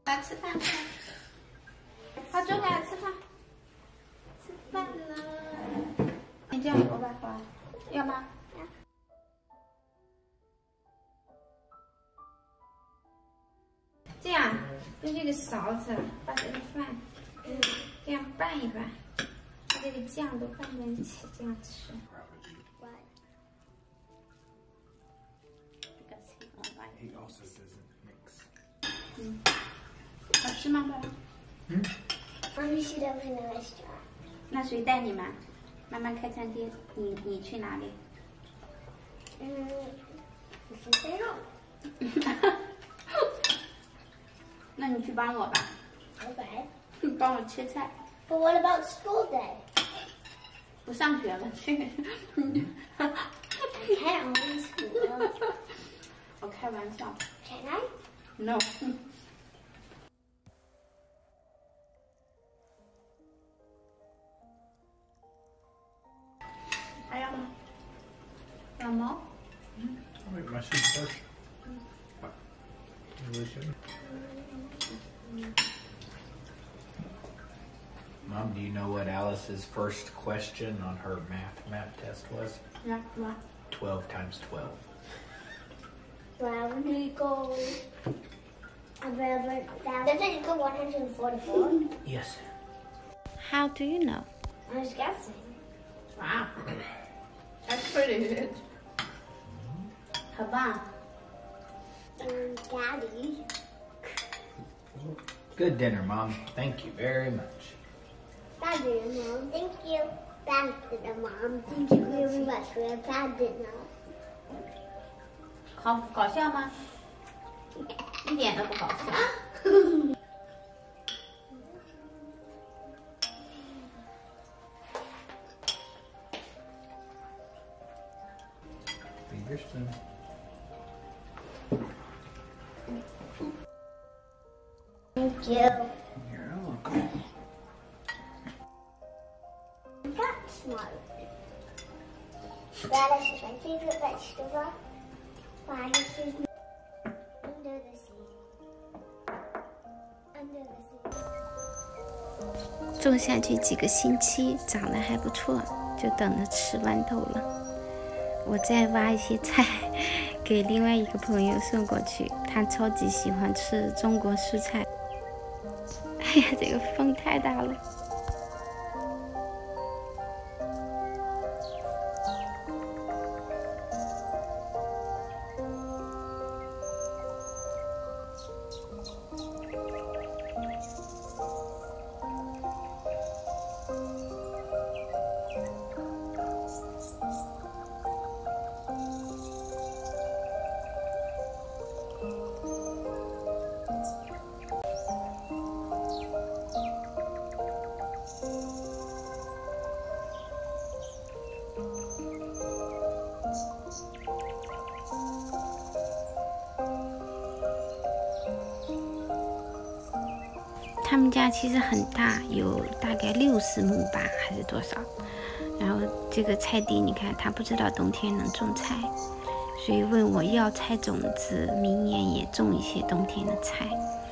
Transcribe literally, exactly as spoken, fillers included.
来吃饭，好，坐下来吃饭。吃饭了。你这样我吧，好，要吗？这样用这个勺子把这个饭，嗯，这样拌一拌，把这个酱都拌在一起，这样吃。 He also doesn't mix. 嗯，好吃吗，爸爸？ 嗯。 Mommy should open a restaurant. 那谁带你们？妈妈开餐厅，你你去哪里？ 嗯，你先stay home. 那你去帮我吧。 Okay. 你帮我切菜。 But what about school day? 不上学了，去。 I can't own school. 我开玩笑。 Can I? No. 还要吗？要吗？ I'll make my soup first. Really shouldn't. Mom, do you know what Alice's first question on her math math test was? Yeah, what? Twelve times twelve. Well, we go. Doesn't it go one hundred forty-four? Yes. How do you know? I was guessing. Wow. That's pretty good. 很棒。 Um, Daddy. Good dinner, Mom. Thank you very much. Bad dinner, Mom. Thank you. Bad dinner, Mom. Thank you very much for your bad dinner. 好搞笑吗？一点都不搞笑。 Feed your spoon. Thank you. You're welcome. That's smart. Radish is my favorite vegetable. Radish is under the sea. Under the sea. 种下去几个星期，长得还不错，就等着吃豌豆了。我再挖一些菜，给另外一个朋友送过去，他超级喜欢吃中国蔬菜。哎呀，这个风太大了。他们家其实很大，有大概六十亩吧，还是多少？然后这个菜地，你看他不知道冬天能种菜，所以问我要菜种子，明年也种一些冬天的菜。